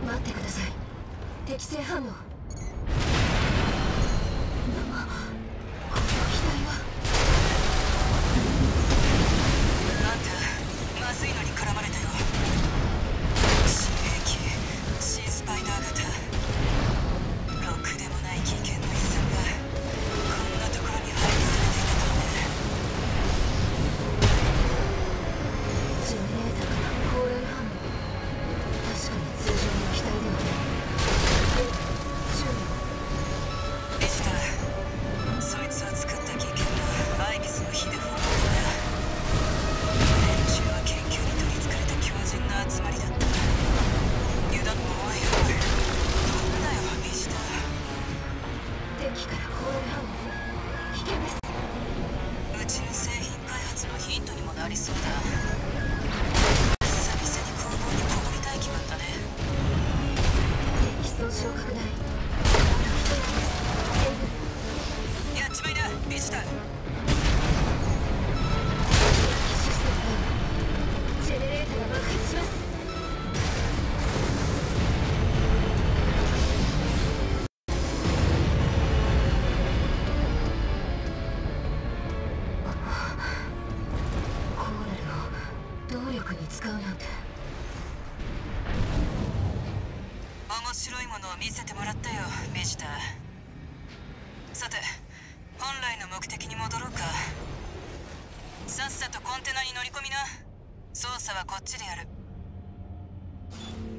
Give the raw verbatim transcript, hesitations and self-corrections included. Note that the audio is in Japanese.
待ってください。適正反応。この機体は。 あんたまずいのに絡まれたよ。新兵器新スパイダー型。ろくでもない危険の一線がこんなところに配備されていたとはね。 ジェネレーターから高連反応。確かに通常の機体ではない。え、ジュニビジター、そいつは作った技研がアイビスの火で炎だ。連中は研究に取りつかれた強靭な集まりだった。油断も多いよ。飛ぶなよビジター。 敵から高連反応。危険です。 うちの製品開発のヒントにもなりそうだ。久々に工房にこもりたい気分だね。 敵損傷拡大。 やっちまいなビジター。 システムダウン。ジェネレーターが爆発します。コーラルを動力に使うなんて。 面白いものを見せてもらったよビジター。さて本来の目的に戻ろうか。さっさとコンテナに乗り込みな。操作はこっちでやる。